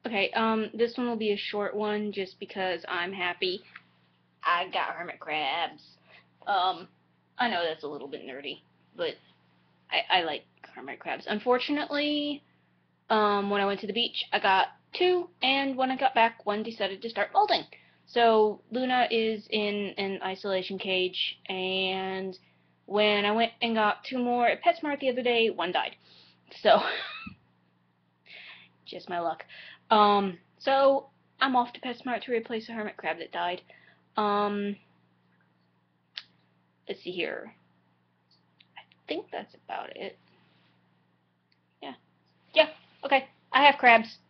Okay, this one will be a short one just because I'm happy I got hermit crabs. I know that's a little bit nerdy, but I like hermit crabs. Unfortunately, when I went to the beach, I got two, and when I got back, one decided to start molting. So Luna is in an isolation cage, and when I went and got two more at PetSmart the other day, one died. So, just my luck. So I'm off to PetSmart to replace a hermit crab that died. Um, let's see here. I think that's about it. Yeah. Yeah. Okay. I have crabs.